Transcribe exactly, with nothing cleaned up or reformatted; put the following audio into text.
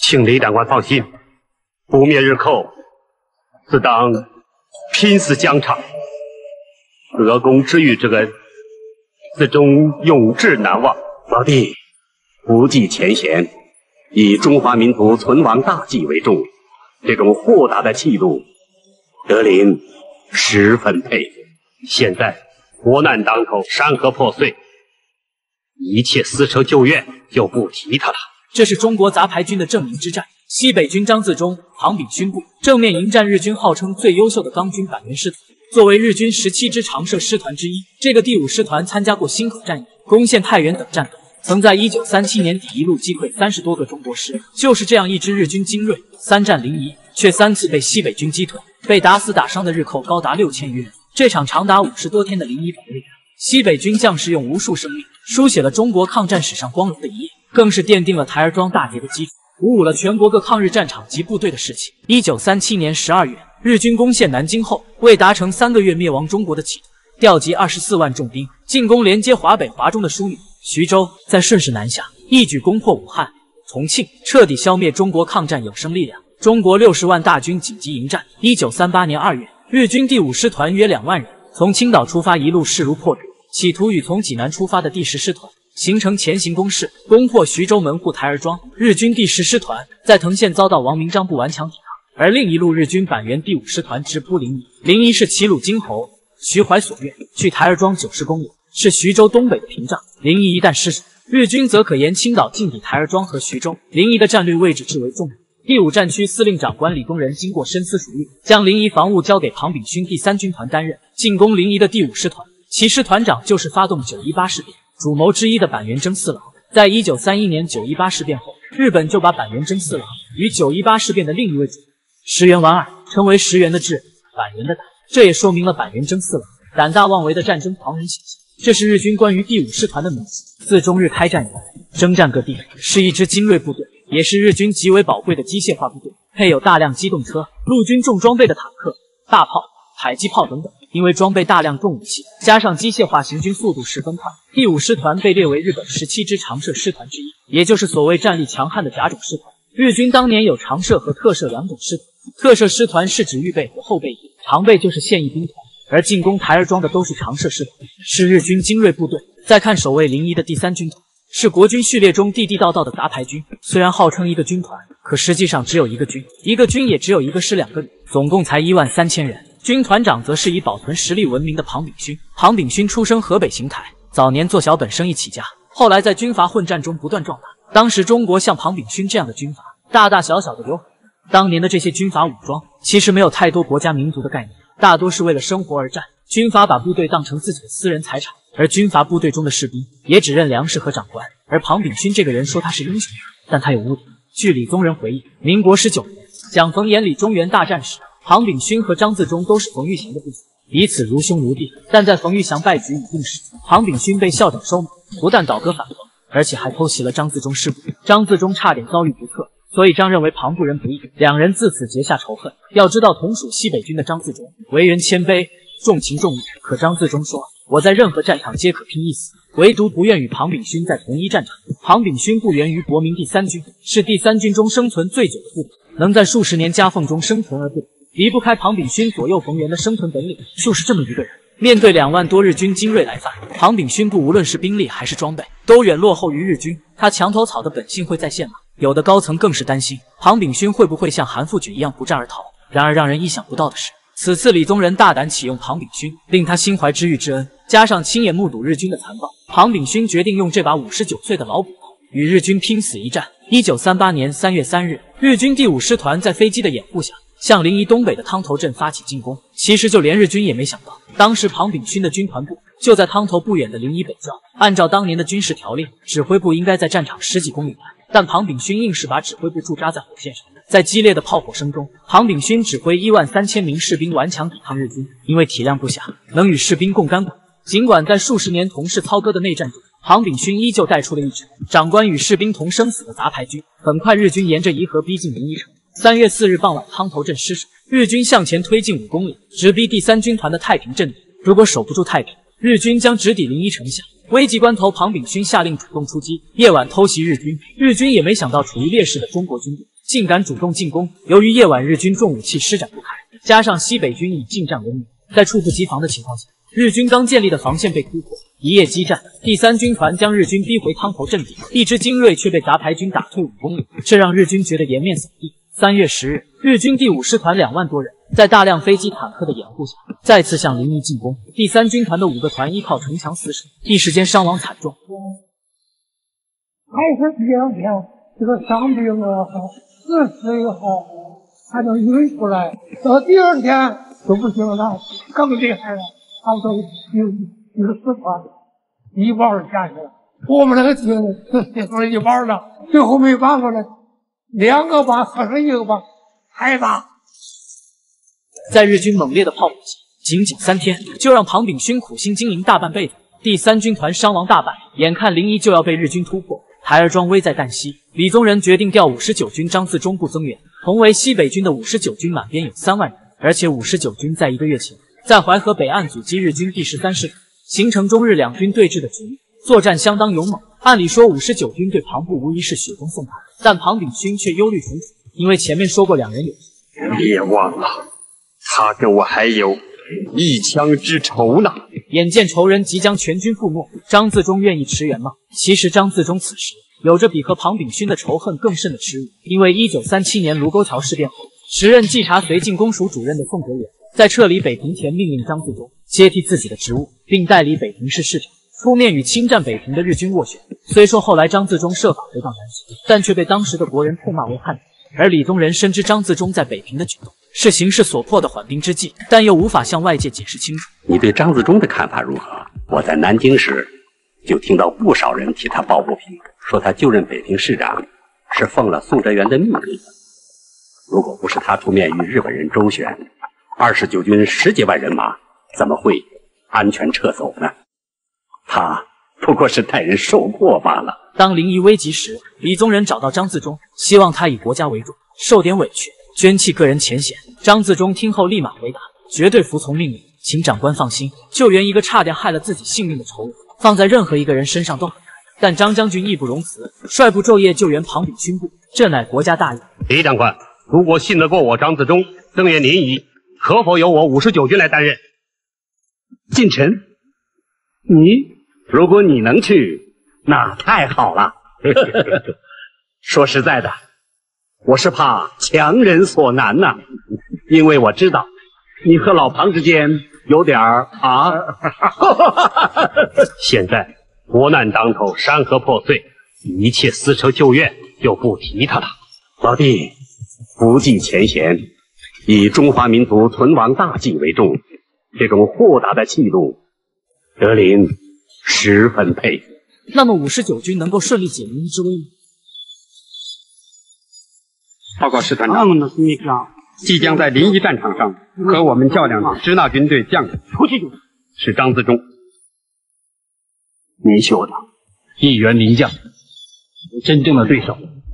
请李长官放心，不灭日寇，自当拼死疆场。俄攻之欲之恩，自终永志难忘。老弟，不计前嫌，以中华民族存亡大计为重，这种豁达的气度，德林十分佩服。现在国难当头，山河破碎，一切丝绸旧怨就不提它了。 这是中国杂牌军的正名之战，西北军张自忠、庞炳勋部正面迎战日军号称最优秀的钢军板垣师团。作为日军十七支常设师团之一，这个第五师团参加过忻口战役、攻陷太原等战斗，曾在一九三七年底一路击溃三十多个中国师。就是这样一支日军精锐，三战临沂，却三次被西北军击退，被打死打伤的日寇高达六千余人。这场长达五十多天的临沂保卫战，西北军将士用无数生命书写了中国抗战史上光荣的一页，更是奠定了台儿庄大捷的基础，鼓舞了全国各抗日战场及部队的士气。一九三七年十二月，日军攻陷南京后，为达成三个月灭亡中国的企图，调集二十四万重兵进攻连接华北华中的枢纽徐州，再顺势南下，一举攻破武汉、重庆，彻底消灭中国抗战有生力量。中国六十万大军紧急迎战。一九三八年二月，日军第五师团约两万人从青岛出发，一路势如破竹，企图与从济南出发的第十师团形成前行攻势，攻破徐州门户台儿庄。日军第十师团在藤县遭到王明章不顽强抵抗，而另一路日军板垣第五师团直扑临沂。临沂是齐鲁京侯徐怀所愿，距台儿庄九十公里，是徐州东北的屏障。临沂一旦失守，日军则可沿青岛进抵台儿庄和徐州。临沂的战略位置至为重要。第五战区司令长官李宗仁经过深思熟虑，将临沂防务交给庞炳勋第三军团担任。进攻临沂的第五师团，其师团长就是发动九一八事变主谋之一的板垣征四郎。在一九三一年九一八事变后，日本就把板垣征四郎与九一八事变的另一位主谋石原莞尔称为石原的智，板垣的胆，这也说明了板垣征四郎胆大妄为的战争狂人形象。这是日军关于第五师团的名字。自中日开战以来，征战各地，是一支精锐部队，也是日军极为宝贵的机械化部队，配有大量机动车、陆军重装备的坦克、大炮、迫击炮等等。因为装备大量重武器，加上机械化行军速度十分快，第五师团被列为日本十七支常设师团之一，也就是所谓战力强悍的甲种师团。日军当年有常设和特设两种师团，特设师团是指预备和后备役，常备就是现役兵团，而进攻台儿庄的都是常设师团，是日军精锐部队。再看守卫临沂的第三军团，是国军序列中地地道道的杂牌军，虽然号称一个军团，可实际上只有一个军，一个军也只有一个师两个旅，总共才一万三千人。军团长则是以保存实力闻名的庞炳勋。庞炳勋出生河北邢台，早年做小本生意起家，后来在军阀混战中不断壮大。当时中国像庞炳勋这样的军阀，大大小小的有很多。当年的这些军阀武装其实没有太多国家民族的概念，大多是为了生活而战。军阀把部队当成自己的私人财产，而军阀部队中的士兵也只认粮食和长官。而庞炳勋这个人说他是英雄，但他有污点。据李宗仁回忆，民国十九年，蒋冯眼里中原大战时，庞炳勋和张自忠都是冯玉祥的部属，彼此如兄如弟。但在冯玉祥败局已定时，庞炳勋被校长收买，不但倒戈反冯，而且还偷袭了张自忠师部，张自忠差点遭遇不测。所以张认为庞部人不义，两人自此结下仇恨。要知道，同属西北军的张自忠为人谦卑，重情重义，可张自忠说：“我在任何战场皆可拼一死，唯独不愿与庞炳勋在同一战场。”庞炳勋部源于国民第三军，是第三军中生存最久的部队，能在数十年夹缝中生存而不倒，离不开庞炳勋左右逢源的生存本领。就是这么一个人，面对两万多日军精锐来犯，庞炳勋部无论是兵力还是装备，都远落后于日军。他墙头草的本性会再现吗？有的高层更是担心庞炳勋会不会像韩复榘一样不战而逃。然而让人意想不到的是，此次李宗仁大胆启用庞炳勋，令他心怀知遇之恩，加上亲眼目睹日军的残暴，庞炳勋决定用这把五十九岁的老捕头与日军拼死一战。一九三八年三月三日，日军第五师团在飞机的掩护下，向临沂东北的汤头镇发起进攻。其实就连日军也没想到，当时庞炳勋的军团部就在汤头不远的临沂北郊。按照当年的军事条令，指挥部应该在战场十几公里外，但庞炳勋硬是把指挥部驻扎在火线上。在激烈的炮火声中，庞炳勋指挥一万三千名士兵顽强抵抗日军。因为体量不小，能与士兵共甘苦。尽管在数十年同室操戈的内战中，庞炳勋依旧带出了一支长官与士兵同生死的杂牌军。很快，日军沿着沂河逼近临沂城。三月四日傍晚，汤头镇失守，日军向前推进五公里，直逼第三军团的太平阵地。如果守不住太平，日军将直抵临沂城下。 危急关头，庞炳勋下令主动出击，夜晚偷袭日军。日军也没想到处于劣势的中国军队竟敢主动进攻。由于夜晚日军重武器施展不开，加上西北军以近战闻名，在猝不及防的情况下，日军刚建立的防线被突破。一夜激战，第三军团将日军逼回汤头阵地，一支精锐却被杂牌军打退五公里，这让日军觉得颜面扫地。三月十日，日军第五师团两万多人，在大量飞机坦克的掩护下，再次向临沂进攻。第三军团的五个团依靠城墙死守，一时间伤亡惨重。 还是第二天，这个伤病也好，死死也好，还能运出来。到第二天就不行了，更厉害了。他们都有一个师团一半下去了，我们那个军死死了一半了，最后没办法了。两个班合成一个班，太大。 在日军猛烈的炮火下，仅仅三天就让庞炳勋苦心经营大半辈子。第三军团伤亡大半，眼看临沂就要被日军突破，台儿庄危在旦夕。李宗仁决定调五十九军张自忠部增援，同为西北军的五十九军满编有三万人，而且五十九军在一个月前在淮河北岸阻击日军第十三师团，形成中日两军对峙的局面，作战相当勇猛。按理说五十九军对庞部无疑是雪中送炭，但庞炳勋却忧虑重重，因为前面说过两人有别忘了，他跟我还有一枪之仇呢。 眼见仇人即将全军覆没，张自忠愿意驰援吗？其实张自忠此时有着比和庞炳勋的仇恨更甚的耻辱，因为一九三七年卢沟桥事变后，时任稽查绥靖公署主任的宋哲元在撤离北平前命令张自忠接替自己的职务，并代理北平市市长，出面与侵占北平的日军斡旋。虽说后来张自忠设法回到南巡，但却被当时的国人痛骂为叛徒。而李宗仁深知张自忠在北平的举动是形势所迫的缓兵之计，但又无法向外界解释清楚。 你对张自忠的看法如何？我在南京时就听到不少人替他抱不平，说他就任北平市长是奉了宋哲元的命令。如果不是他出面与日本人周旋，二十九军十几万人马怎么会安全撤走呢？他不过是待人受过罢了。 当临沂危急时，李宗仁找到张自忠，希望他以国家为重，受点委屈，捐弃个人前嫌。张自忠听后立马回答，绝对服从命令，请长官放心，救援一个差点害了自己性命的仇人，放在任何一个人身上都很难。但张将军义不容辞，率部昼夜救援庞炳勋部，这乃国家大义。 李长官，如果信得过我张自忠增援临沂，可否由我五十九军来担任？ 近臣，你如果你能去，那太好了。说实在的，我是怕强人所难呐、啊，因为我知道你和老庞之间有点儿啊。 现在国难当头，山河破碎，一切丝绸旧怨就不提他了。 老弟，不计前嫌，以中华民族存亡大计为重，这种豁达的气度，德林十分佩服。 那么五十九军能够顺利解临沂之危吗？ 报告师团长，即将在临沂战场上和我们较量的支那军队将领是张自忠。 你秀的一员名将，真正的对手